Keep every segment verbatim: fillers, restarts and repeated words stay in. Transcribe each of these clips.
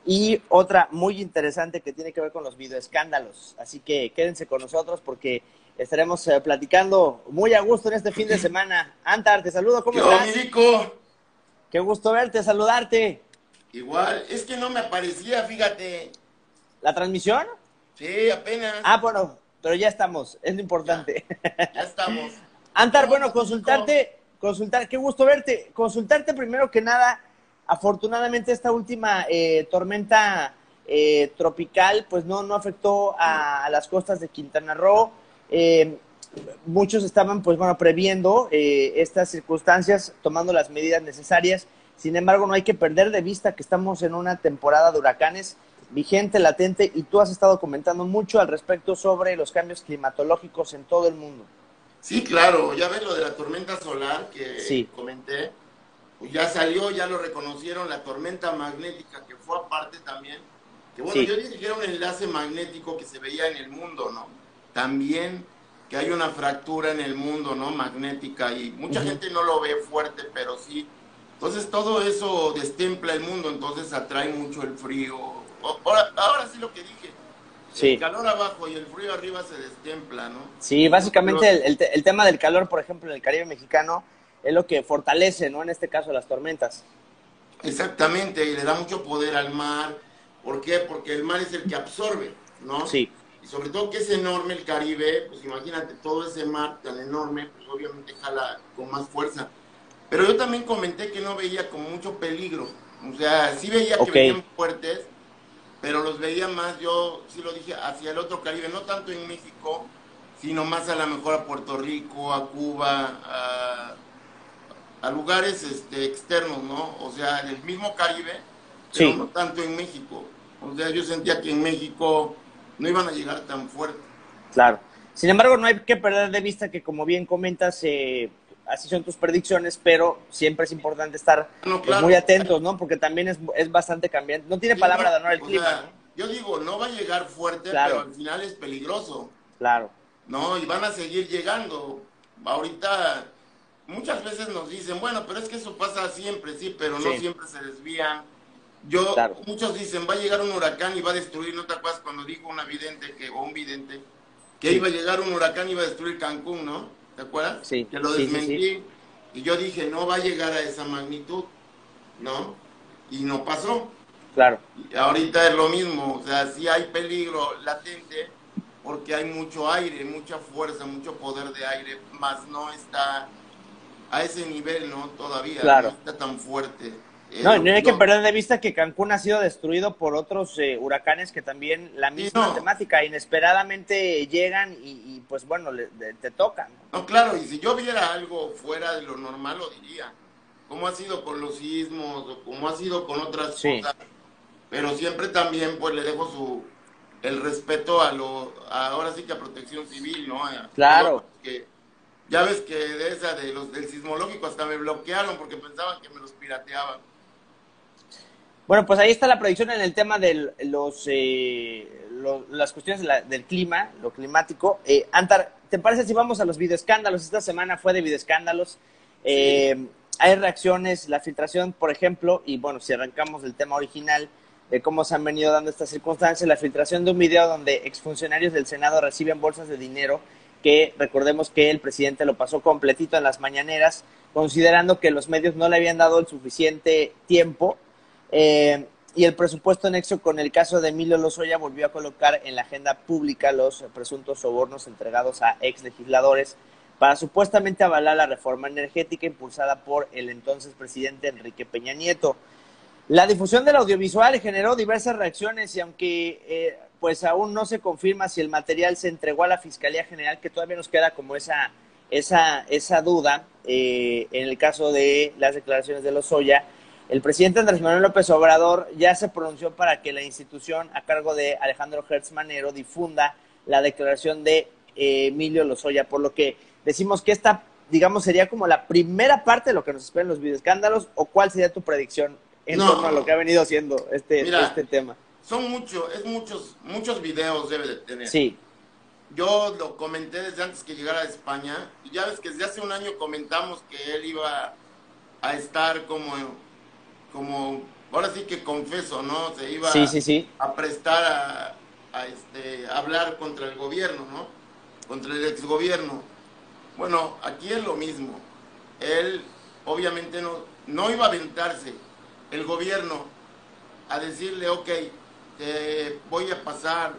y otra muy interesante que tiene que ver con los videoescándalos. Así que quédense con nosotros porque estaremos eh, platicando muy a gusto en este fin de semana. Antar, te saludo, ¿cómo Yo, estás? Milico, Qué gusto verte, saludarte. igual, es que no me aparecía, fíjate. ¿La transmisión? Sí, apenas. Ah, bueno, pero ya estamos, es lo Ya, importante. ya estamos. Antar, ¿Cómo bueno, andas, Milico? consultarte, consultar, qué gusto verte. Consultarte primero que nada, afortunadamente esta última eh, tormenta eh, tropical, pues no, no afectó a, a las costas de Quintana Roo. Eh, muchos estaban, pues bueno, previendo eh, estas circunstancias, tomando las medidas necesarias. Sin embargo, no hay que perder de vista que estamos en una temporada de huracanes vigente, latente, y tú has estado comentando mucho al respecto sobre los cambios climatológicos en todo el mundo. Sí, claro, ya ves lo de la tormenta solar que Sí, comenté. Pues ya salió, ya lo reconocieron, la tormenta magnética que fue aparte también. Que bueno, sí. yo dije que era un enlace magnético que se veía en el mundo, ¿no? También que hay una fractura en el mundo, ¿no? Magnética y mucha Uh-huh. gente no lo ve fuerte, pero sí. Entonces todo eso destempla el mundo, entonces atrae mucho el frío. O- Ahora, ahora sí lo que dije, el Sí, calor abajo y el frío arriba se destempla, ¿no? sí, Uno de básicamente el, los, el, te- el tema del calor, por ejemplo, en el Caribe mexicano, es lo que fortalece, ¿no? En este caso, las tormentas. exactamente, y le da mucho poder al mar. ¿Por qué? Porque el mar es el que absorbe, ¿no? Sí, Y sobre todo que es enorme el Caribe, pues imagínate todo ese mar tan enorme, pues obviamente jala con más fuerza. Pero yo también comenté que no veía como mucho peligro. O sea, sí veía que ok, venían fuertes, pero los veía más, yo sí lo dije, hacia el otro Caribe, no tanto en México, sino más a lo mejor a Puerto Rico, a Cuba, a, a lugares este, externos, ¿no? O sea, del mismo Caribe, pero sí, no tanto en México. O sea, yo sentía que en México no iban a llegar tan fuerte. claro. Sin embargo, no hay que perder de vista que, como bien comentas, eh, así son tus predicciones, pero siempre es importante estar No, pues muy claro, atentos, ¿no? Porque también es, es bastante cambiante. No tiene sí, palabra no, de honor el o clima, sea, ¿no? yo digo, no va a llegar fuerte, pero Claro, al final es peligroso, claro. ¿no? Y van a seguir llegando. Ahorita muchas veces nos dicen, bueno, pero es que eso pasa siempre, sí, pero no Sí, siempre se desvían. Yo, claro. muchos dicen, va a llegar un huracán y va a destruir, ¿no te acuerdas cuando dijo una vidente que, o un vidente, que Sí, iba a llegar un huracán y iba a destruir Cancún, ¿no? ¿Te acuerdas? sí, Que lo sí, sí, sí. desmentí y yo dije, no va a llegar a esa magnitud, ¿no? Y no pasó. Claro. Y ahorita es lo mismo, o sea, sí hay peligro latente porque hay mucho aire, mucha fuerza, mucho poder de aire, más no está a ese nivel, ¿no? Todavía no Claro. está tan fuerte. Es No, lo no que hay que yo... perder de vista que Cancún ha sido destruido por otros eh, huracanes que también la Sí, misma no, temática, inesperadamente llegan y, y pues bueno, le, le, te tocan. no, claro, y si yo viera algo fuera de lo normal lo diría, como ha sido con los sismos o como ha sido con otras Sí, cosas, pero siempre también pues le dejo su el respeto a lo a- ahora sí que a Protección Civil, ¿no? A todo claro. que ya ves que de esa de los del sismológico hasta me bloquearon porque pensaban que me los pirateaban. Bueno, pues ahí está la predicción en el tema de los, eh, lo, las cuestiones de la, del clima, lo climático. Eh, Antar, ¿te parece si vamos a los videoescándalos? Esta semana fue de videoescándalos. Sí, Eh, hay reacciones, la filtración, por ejemplo, y bueno, si arrancamos del tema original de cómo se han venido dando estas circunstancias, la filtración de un video donde exfuncionarios del Senado reciben bolsas de dinero que recordemos que el presidente lo pasó completito en las mañaneras, considerando que los medios no le habían dado el suficiente tiempo. Eh, y el presupuesto nexo con el caso de Emilio Lozoya volvió a colocar en la agenda pública los presuntos sobornos entregados a ex legisladores para supuestamente avalar la reforma energética impulsada por el entonces presidente Enrique Peña Nieto. La difusión del audiovisual generó diversas reacciones y aunque eh, pues aún no se confirma si el material se entregó a la Fiscalía General, que todavía nos queda como esa, esa, esa duda eh, en el caso de las declaraciones de Lozoya, el presidente Andrés Manuel López Obrador ya se pronunció para que la institución a cargo de Alejandro Hertz Manero difunda la declaración de eh, Emilio Lozoya, por lo que decimos que esta, digamos, sería como la primera parte de lo que nos espera en los videoescándalos, o cuál sería tu predicción en torno a lo que ha no, venido haciendo este, este mira, tema. son muchos, es muchos, muchos videos debe de tener. Sí, Yo lo comenté desde antes que llegara a España, y ya ves que desde hace un año comentamos que él iba a estar como, como ahora sí que confeso, ¿no? Se iba Sí, sí, sí. a prestar a, a este, a hablar contra el gobierno, ¿no? Contra el exgobierno. Bueno, aquí es lo mismo. Él obviamente no, no iba a aventarse el gobierno a decirle, ok, te voy a pasar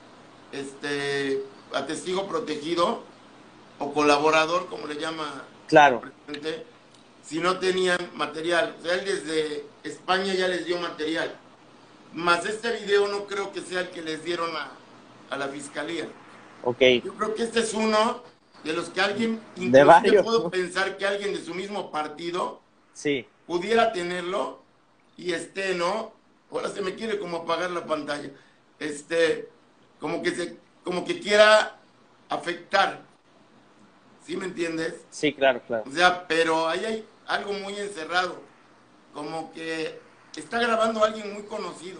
este, a testigo protegido o colaborador, como le llama el Claro. presidente, si no tenían material. O sea, él desde España ya les dio material. Más este video no creo que sea el que les dieron a, a la fiscalía. Ok. Yo creo que este es uno de los que alguien, De inclusive varios. puedo pensar que alguien de su mismo partido Sí. pudiera tenerlo y este, ¿no? Ahora se me quiere como apagar la pantalla. Este, como que se, como que quiera afectar. ¿Sí me entiendes? Sí, claro, claro. O sea, pero ahí hay algo muy encerrado. Como que está grabando a alguien muy conocido.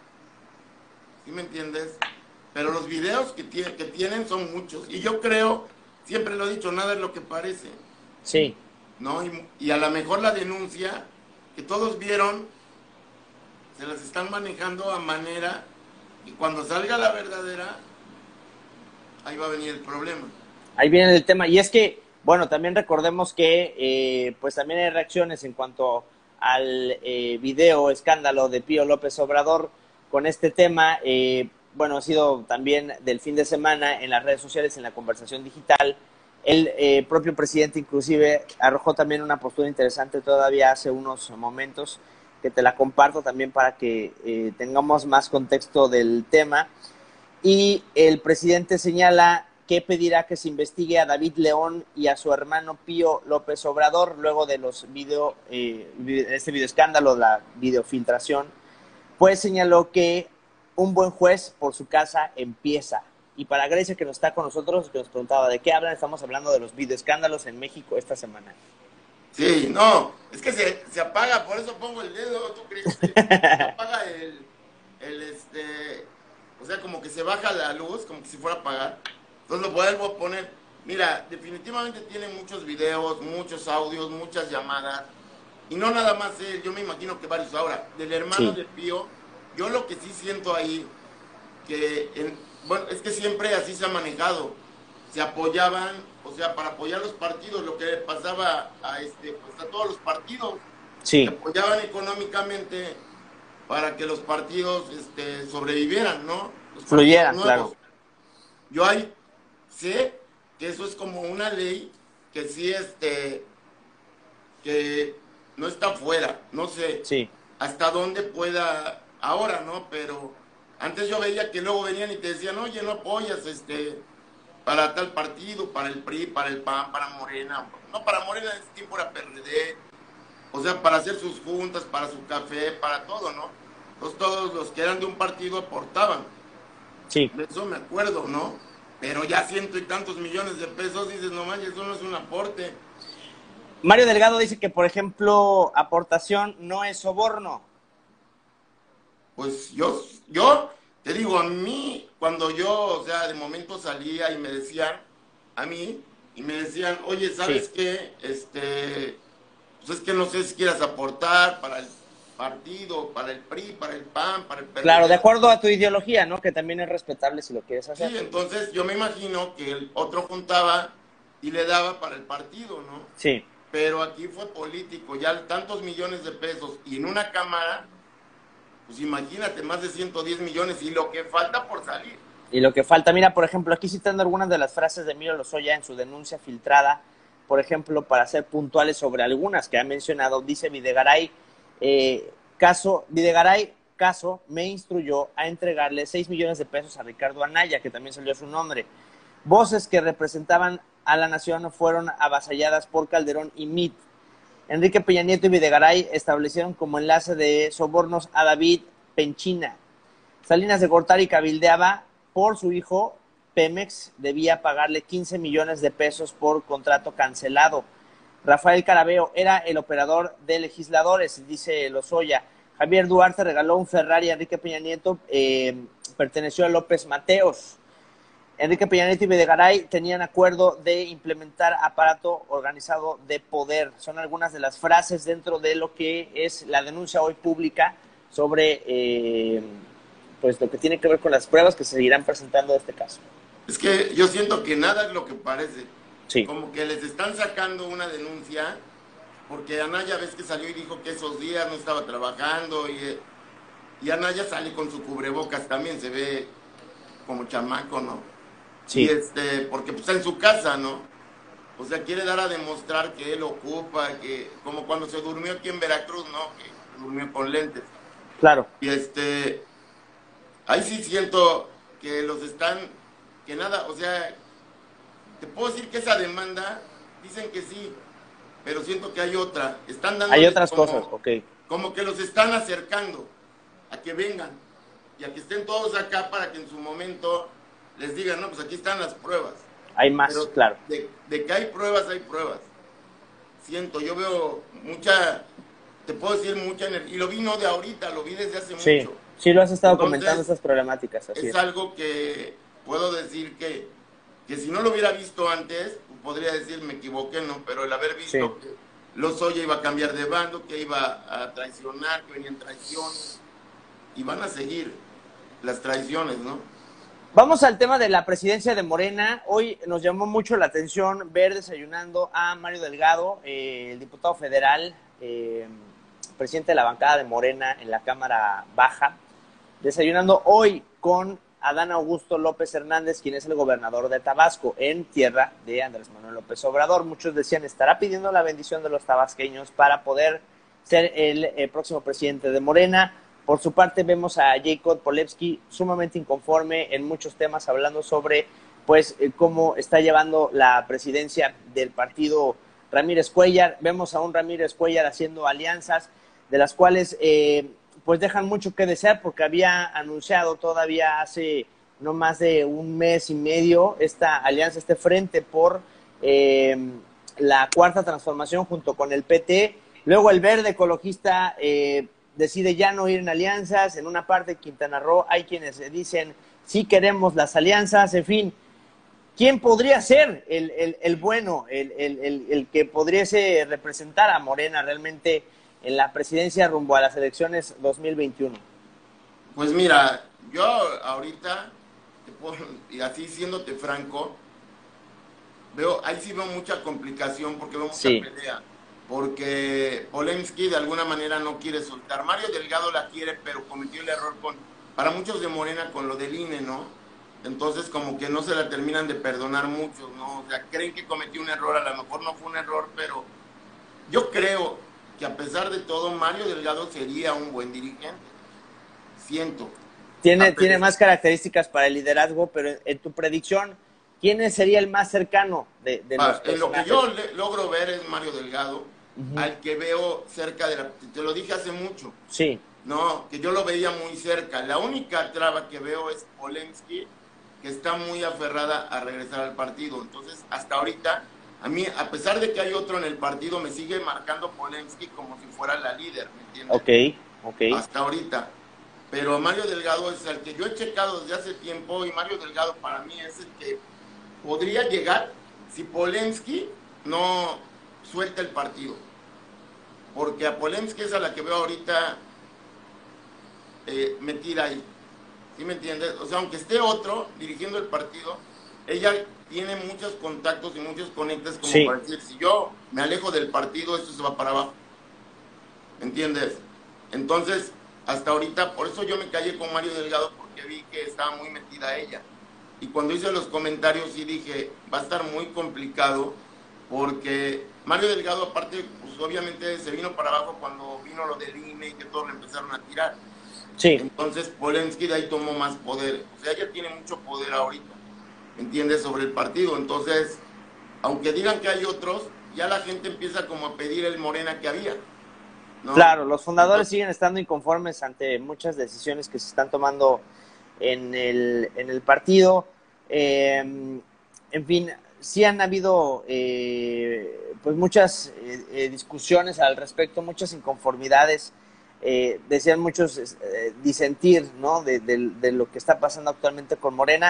¿Sí me entiendes? Pero los videos que, tiene, que tienen son muchos. Y yo creo, siempre lo he dicho, nada es lo que parece. Sí. ¿No? Y, y a lo mejor la denuncia que todos vieron, se las están manejando a manera y cuando salga la verdadera, ahí va a venir el problema. Ahí viene el tema. Y es que, bueno, también recordemos que, eh, pues también hay reacciones en cuanto al eh, video escándalo de Pío López Obrador con este tema. Eh, bueno, ha sido también del fin de semana en las redes sociales, en la conversación digital. El eh, propio presidente inclusive arrojó también una postura interesante todavía hace unos momentos, que te la comparto también para que eh, tengamos más contexto del tema. Y el presidente señala que pedirá que se investigue a David León y a su hermano Pío López Obrador luego de los video, eh, este videoescándalo, la videofiltración, pues señaló que un buen juez por su casa empieza. Y para Grecia, que nos está con nosotros, que nos preguntaba de qué hablan, estamos hablando de los videoescándalos en México esta semana. Sí, no, es que se, se apaga, por eso pongo el dedo, ¿tú creíste? Se apaga el, el, este, o sea, como que se baja la luz, como que si fuera a apagar. Entonces lo vuelvo a poner. Mira, definitivamente tiene muchos videos, muchos audios, muchas llamadas. Y no nada más él, yo me imagino que varios. Ahora, del hermano Sí, de Pío, yo lo que sí siento ahí, que, en, bueno, es que siempre así se ha manejado. Se apoyaban, o sea, para apoyar los partidos, lo que le pasaba a, este, pues a todos los partidos, se sí, apoyaban económicamente para que los partidos este, sobrevivieran, ¿no? Los partidos fluyeran, claro. nuevos. Yo ahí sé que eso es como una ley que sí, este, que no está fuera, no sé Sí, hasta dónde pueda ahora, ¿no? Pero antes yo veía que luego venían y te decían, oye, no apoyas este para tal partido, para el P R I, para el P A N, para Morena, no, para Morena en ese tiempo era P R D, o sea, para hacer sus juntas, para su café, para todo, ¿no? Entonces todos los que eran de un partido aportaban, sí. de eso me acuerdo, ¿no? Pero ya ciento y tantos millones de pesos, dices, no manches, eso no es un aporte. Mario Delgado dice que, por ejemplo, aportación no es soborno. Pues yo, yo te digo, a mí, cuando yo, o sea, de momento salía y me decían, a mí, y me decían, oye, Sí, ¿sabes qué? Este, pues es que no sé si quieras aportar para el partido, para el P R I, para el P A N, para el claro, de P R D. acuerdo a tu ideología, ¿no? Que también es respetable si lo quieres hacer. Sí, entonces yo me imagino que el otro juntaba y le daba para el partido, ¿no? Sí. Pero aquí fue político, ya tantos millones de pesos y en una cámara, pues imagínate, más de ciento diez millones y lo que falta por salir. Y lo que falta, mira, por ejemplo, aquí citando algunas de las frases de Emilio Lozoya en su denuncia filtrada, por ejemplo, para ser puntuales sobre algunas que ha mencionado, dice Videgaray, eh, caso, Videgaray, caso, me instruyó a entregarle seis millones de pesos a Ricardo Anaya, que también salió su nombre. Voces que representaban a la nación fueron avasalladas por Calderón y Mitt. Enrique Peña Nieto y Videgaray establecieron como enlace de sobornos a David Penchina. Salinas de Gortari cabildeaba por su hijo. Pemex debía pagarle quince millones de pesos por contrato cancelado. Rafael Carabeo era el operador de legisladores, dice Lozoya. Javier Duarte regaló un Ferrari a Enrique Peña Nieto, eh, perteneció a López Mateos. Enrique Peña Nieto y Videgaray tenían acuerdo de implementar aparato organizado de poder. Son algunas de las frases dentro de lo que es la denuncia hoy pública sobre eh, pues lo que tiene que ver con las pruebas que se seguirán presentando de este caso. Es que yo siento que nada es lo que parece. Sí. Como que les están sacando una denuncia, porque Anaya ves que salió y dijo que esos días no estaba trabajando, y, y Anaya sale con su cubrebocas también, se ve como chamaco, ¿no? Sí. Y este, porque pues, está en su casa, ¿no? O sea, quiere dar a demostrar que él ocupa, que como cuando se durmió aquí en Veracruz, ¿no? Que durmió con lentes. Claro. Y este, ahí sí siento que los están, que nada, o sea, te puedo decir que esa demanda, dicen que sí, pero siento que hay otra. Están dando hay otras como, cosas, ok. Como que los están acercando a que vengan y a que estén todos acá para que en su momento les digan, no, pues aquí están las pruebas. Hay más, pero claro. De, de que hay pruebas, hay pruebas. Siento, yo veo mucha, te puedo decir mucha energía, y lo vi no de ahorita, lo vi desde hace sí, mucho. Sí, lo has estado Entonces, comentando estas problemáticas. Así es, es algo que puedo decir que, que si no lo hubiera visto antes, podría decir me equivoqué, ¿no? Pero el haber visto sí. que Lozoya iba a cambiar de bando, que iba a traicionar, que venían traiciones, y van a seguir las traiciones, ¿no? Vamos al tema de la presidencia de Morena. Hoy nos llamó mucho la atención ver desayunando a Mario Delgado, eh, el diputado federal, eh, presidente de la bancada de Morena en la Cámara Baja, desayunando hoy con Adán Augusto López Hernández, quien es el gobernador de Tabasco, en tierra de Andrés Manuel López Obrador. Muchos decían, estará pidiendo la bendición de los tabasqueños para poder ser el, el próximo presidente de Morena. Por su parte, vemos a Jacob Polevsky sumamente inconforme en muchos temas, hablando sobre pues cómo está llevando la presidencia del partido Ramírez Cuellar. Vemos a un Ramírez Cuellar haciendo alianzas, de las cuales eh, pues dejan mucho que desear, porque había anunciado todavía hace no más de un mes y medio esta alianza, este frente por eh, la cuarta transformación junto con el P T. Luego el Verde Ecologista eh, decide ya no ir en alianzas. En una parte de Quintana Roo hay quienes dicen sí queremos las alianzas. En fin, ¿quién podría ser el, el, el bueno, el, el, el, el que podriese representar a Morena realmente en la presidencia rumbo a las elecciones dos mil veintiuno? Pues mira, yo ahorita, te puedo, y así siéndote franco, veo, ahí sí veo mucha complicación porque veo mucha sí. pelea. Porque Polensky de alguna manera no quiere soltar. Mario Delgado la quiere, pero cometió el error con, para muchos de Morena con lo del I N E, ¿no? Entonces como que no se la terminan de perdonar muchos, ¿no? O sea, creen que cometió un error, a lo mejor no fue un error, pero yo creo que a pesar de todo, Mario Delgado sería un buen dirigente. Siento. Tiene, tiene más características para el liderazgo, pero en tu predicción, ¿quién sería el más cercano de, de Va, los personajes? En lo que yo le, logro ver es Mario Delgado, uh-huh. al que veo cerca de la... Te lo dije hace mucho. Sí. No, que yo lo veía muy cerca. La única traba que veo es Polensky, que está muy aferrada a regresar al partido. Entonces, hasta ahorita, a mí, a pesar de que hay otro en el partido, me sigue marcando Polensky como si fuera la líder, ¿me entiendes? Ok, ok. Hasta ahorita. Pero Mario Delgado es el que yo he checado desde hace tiempo, y Mario Delgado para mí es el que podría llegar si Polensky no suelta el partido. Porque a Polensky es a la que veo ahorita eh, metida ahí. ¿Sí me entiendes? O sea, aunque esté otro dirigiendo el partido, ella tiene muchos contactos y muchos conectes como sí. para decir, si yo me alejo del partido, esto se va para abajo. ¿Me entiendes? Entonces, hasta ahorita, por eso yo me callé con Mario Delgado, porque vi que estaba muy metida ella. Y cuando hice los comentarios sí dije, va a estar muy complicado, porque Mario Delgado aparte, pues obviamente se vino para abajo cuando vino lo del I N E y que todos le empezaron a tirar. Sí. Entonces Polensky de ahí tomó más poder. O sea, ella tiene mucho poder ahorita, ¿entiendes? Sobre el partido. Entonces, aunque digan que hay otros, ya la gente empieza como a pedir el Morena que había, ¿no? Claro, los fundadores Entonces, siguen estando inconformes ante muchas decisiones que se están tomando en el, en el partido. Eh, en fin, sí han habido eh, pues muchas eh, eh, discusiones al respecto, muchas inconformidades. Eh, decían muchos eh, disentir, ¿no? de, de, de lo que está pasando actualmente con Morena.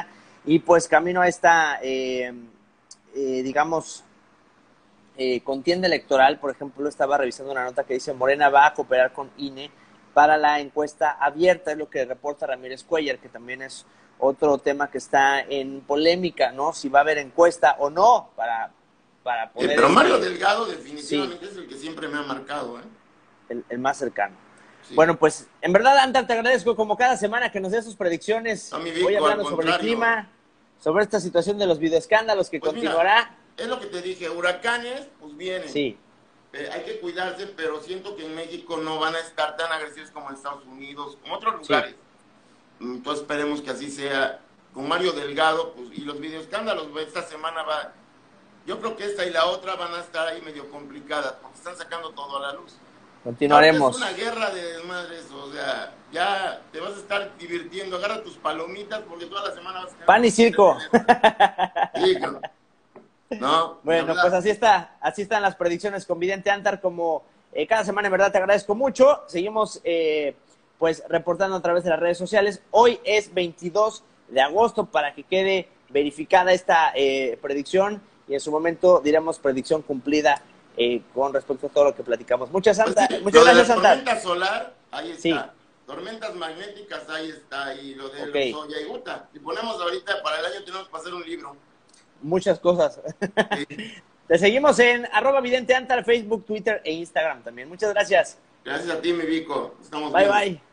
Y pues camino a esta, eh, eh, digamos, eh, contienda electoral. Por ejemplo, estaba revisando una nota que dice Morena va a cooperar con I N E para la encuesta abierta, es lo que reporta Ramírez Cuellar, que también es otro tema que está en polémica, ¿no? Si va a haber encuesta o no para, para poder... Eh, pero Mario Delgado definitivamente sí, es el que siempre me ha marcado, ¿eh? El, el más cercano. Sí. Bueno, pues en verdad, Antar, te agradezco como cada semana que nos des sus predicciones. A mi Vico, Voy hablando sobre el clima, sobre esta situación de los videoescándalos que pues continuará. Mira, es lo que te dije, huracanes, pues vienen. Sí. Eh, hay que cuidarse, pero siento que en México no van a estar tan agresivos como en Estados Unidos, como otros lugares. Sí. Entonces esperemos que así sea. Con Mario Delgado, pues, y los videoescándalos, esta semana va... Yo creo que esta y la otra van a estar ahí medio complicadas, porque están sacando todo a la luz. Continuaremos. Es una guerra de desmadres, o sea, ya te vas a estar divirtiendo, agarra tus palomitas, porque toda la semana vas a... Pan y circo. Sí, no. No, bueno, pues así está, así están las predicciones con Vidente Antar, como eh, cada semana, en verdad te agradezco mucho. Seguimos eh, pues reportando a través de las redes sociales. Hoy es veintidós de agosto para que quede verificada esta eh, predicción y en su momento diremos predicción cumplida eh, con respecto a todo lo que platicamos. Muchas, Santa, pues sí, muchas gracias, Santa. Tormenta solar, ahí está. Sí. Tormentas magnéticas, ahí está. Y lo de okay. los Soya y Guta. Si ponemos ahorita para el año, tenemos que hacer un libro. Muchas cosas. Sí. Te seguimos en arroba Vidente Antar, Facebook, Twitter e Instagram también. Muchas gracias. Gracias a ti, mi Vico. Estamos bye, bien. Bye.